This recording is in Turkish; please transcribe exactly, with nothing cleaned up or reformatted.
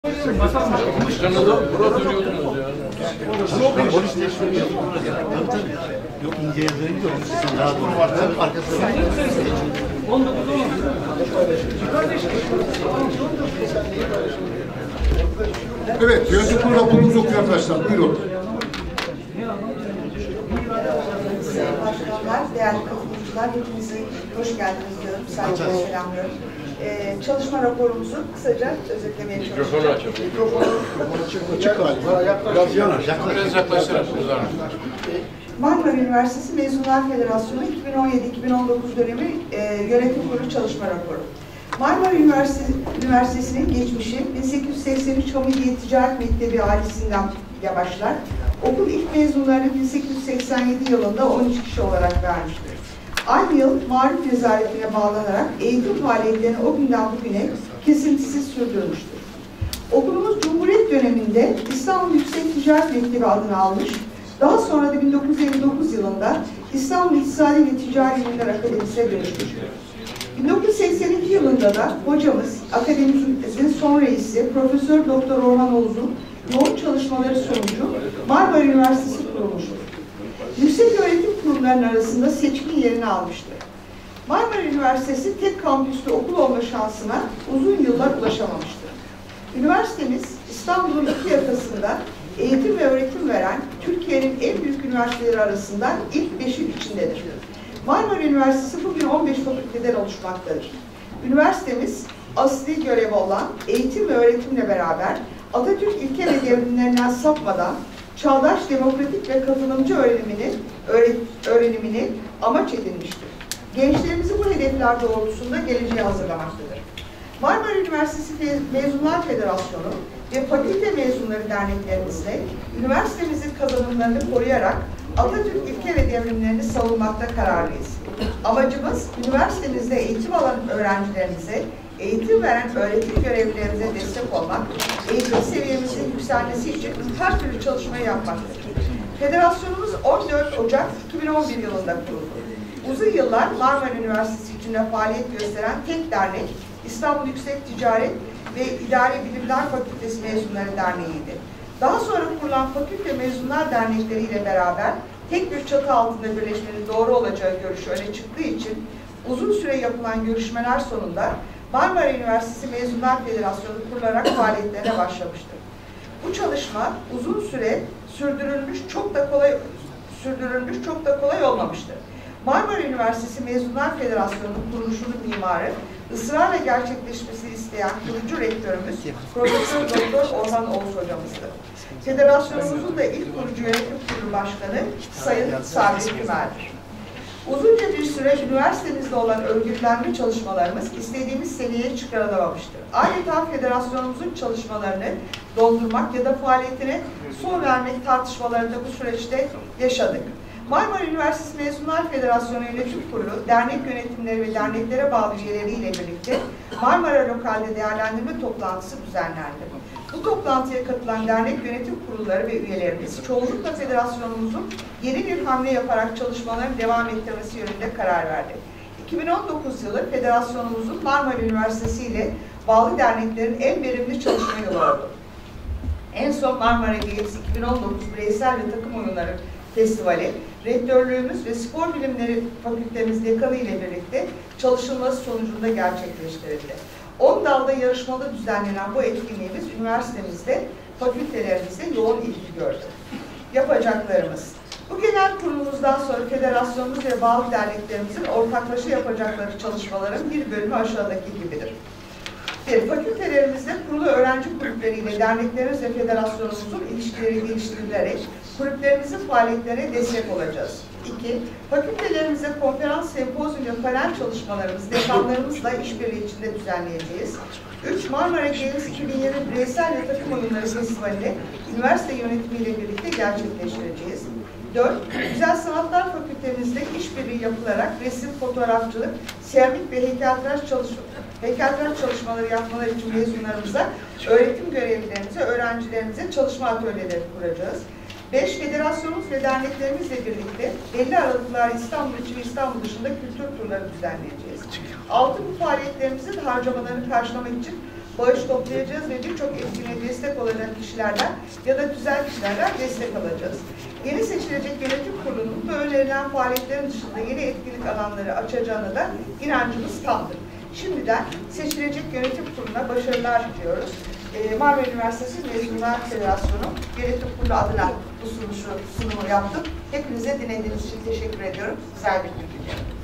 Yok ince yazıya gidiyor. Sizin daha doğru var. Arkasında. Evet, yönetim kurulu raporumuzu okuyor arkadaşlar. Buyurun. Başkanlar, değerli katılımcılar, hepinize hoş geldiniz diyorum. Saygıyla selamlıyorum. Ee, çalışma raporumuzu kısaca özetlemeye çalışacağım. Mikrofonu açalım. Mikrofonu açık galiba. Biraz yanar. Biraz yaklaştırarak. Marmara Üniversitesi Mezunlar Federasyonu iki bin on yedi iki bin on dokuz dönemi e, yönetim kurulu çalışma raporu. Marmara Üniversitesi, Üniversitesi'nin geçmişi bin sekiz yüz seksen üç Hamidiye Ticaret Mektebi ailesinden başlar. Okul ilk mezunlarını bin sekiz yüz seksen yedi yılında on üç kişi olarak vermiştir. Aynı yıl Marif Nezaretine bağlanarak eğitim faaliyetlerini o günden bugüne kesintisiz sürdürmüştür. Okulumuz Cumhuriyet döneminde İstanbul Yüksek Ticaret Mektebi adını almış, daha sonra da bin dokuz yüz elli dokuz yılında İstanbul İktisadi ve Ticari İlimler Akademisi'ne dönüşmüştür. bin dokuz yüz seksen iki yılında da hocamız, akademimizin son reisi Profesör Doktor Orhan Oğuz'un yoğun çalışmaları sonucu Marmara Üniversitesi kurulmuştur. Yüksek öğretim kurumlarının arasında seçkin yerini almıştır. Marmara Üniversitesi tek kampüslü okul olma şansına uzun yıllar ulaşamamıştır. Üniversitemiz İstanbul'un iki yakasında eğitim ve öğretim veren Türkiye'nin en büyük üniversiteleri arasında ilk beşin içindedir. Marmara Üniversitesi bugün on beş fakülteden oluşmaktadır. Üniversitemiz asli görevi olan eğitim ve öğretimle beraber Atatürk ilke ve devrimlerinden sapmadan çağdaş, demokratik ve katılımcı öğrenimini, öğrenimini amaç edinmiştir. Gençlerimizi bu hedefler doğrultusunda geleceğe hazırlamaktadır. Marmara Üniversitesi Mezunlar Federasyonu ve Fakülte Mezunları Derneklerimizle üniversitemizin kazanımlarını koruyarak Atatürk ilke ve devrimlerini savunmakta kararlıyız. Amacımız üniversitemizde eğitim alan öğrencilerimize, eğitim veren öğretim görevlilerimize destek olmak, eğitim seviyemizin yükselmesi için her türlü çalışmayı yapmaktadır. Federasyonumuz on dört Ocak iki bin on bir yılında kuruldu. Uzun yıllar Marmara Üniversitesi içinde faaliyet gösteren tek dernek İstanbul Yüksek Ticaret ve İdari Bilimler Fakültesi Mezunları Derneği'ydi. Daha sonra kurulan fakülte mezunlar dernekleri ile beraber tek bir çatı altında birleşmenin doğru olacağı görüşü öne çıktığı için uzun süre yapılan görüşmeler sonunda Marmara Üniversitesi Mezunlar Federasyonu kurularak faaliyetlerine başlamıştır. Bu çalışma uzun süre sürdürülmüş, çok da kolay sürdürülmüş, çok da kolay olmamıştır. Marmara Üniversitesi Mezunlar Federasyonu'nun kuruluşunun mimarı, ısrarla gerçekleşmesini isteyen kurucu rektörümüz Profesör Doktor Orhan Oğuz hocamızdı. Federasyonumuzun da ilk kurucu yönetim kurulu başkanı Sayın Sabri Kümer'dir. Uzunca bir süre üniversitemizde olan örgütlenme çalışmalarımız istediğimiz seviyeye çıkarılamamıştır. Adeta federasyonumuzun çalışmalarını dondurmak ya da faaliyetine son vermek tartışmalarında bu süreçte yaşadık. Marmara Üniversitesi Mezunlar Federasyonu Yönetim Kurulu, dernek yönetimleri ve derneklere bağlı üyeleriyle birlikte Marmara Lokal'de değerlendirme toplantısı düzenlendi. Bu toplantıya katılan dernek yönetim kurulları ve üyelerimiz çoğunlukla federasyonumuzun yeni bir hamle yaparak çalışmaların devam ettirmesi yönünde karar verdi. iki bin on dokuz yılı federasyonumuzun Marmara Üniversitesi ile bağlı derneklerin en verimli çalışma yılı oldu. En son Marmara Games iki bin on dokuz Bireysel ve Takım Oyunları Festivali, rektörlüğümüz ve spor bilimleri fakültemiz dekanı ile birlikte çalışılması sonucunda gerçekleştirildi. on dalda yarışmalı düzenlenen bu etkinliğimiz üniversitemizde, fakültelerimizde yoğun ilgi gördü. Yapacaklarımız. Bu genel kurulumuzdan sonra federasyonumuz ve bağlı derneklerimizin ortaklaşa yapacakları çalışmaların bir bölümü aşağıdaki gibidir. Bir, fakültelerimizde kurulu öğrenci kulüpleriyle derneklerimiz ve federasyonumuzun ilişkileri geliştirilerek kulüplerimizin faaliyetlerine destek olacağız. İki, fakültelerimizde konferans, sempozyum ve panel çalışmalarımızı dekanlarımızla işbirliği içinde düzenleyeceğiz. Üç, Marmara Games iki bin yirmi Bireysel ve Takım Oyunları Festivali'ni üniversite yönetimiyle birlikte gerçekleştireceğiz. Dört, Güzel Sanatlar Fakültemizde işbirliği yapılarak resim, fotoğrafçılık, seramik ve heykeltıraş çalışmaları heykeltıraş çalışmaları yapmaları için mezunlarımıza, öğretim görevlilerimize, öğrencilerimize çalışma atölyeleri kuracağız. Beş, Federasyonumuz ve derneklerimizle birlikte belli aralıklar İstanbul içi ve İstanbul dışında kültür turları düzenleyeceğiz. Altı, bu faaliyetlerimizin harcamalarını karşılamak için bağış toplayacağız ve birçok etkinliğe destek olacak kişilerden ya da güzel kişilerden destek alacağız. Yeni seçilecek yönetim kurulunun bu önerilen faaliyetlerin dışında yeni etkinlik alanları açacağına da inancımız tamdır. Şimdiden seçilecek yönetim kuruluna başarılar diliyoruz. Ee, Marmara Üniversitesi Mezunlar Federasyonu Yönetim Kurulu adına bu sunuşu, sunumu yaptım. Hepinize dinlediğiniz için teşekkür ediyorum. Güzel bir gün diliyorum.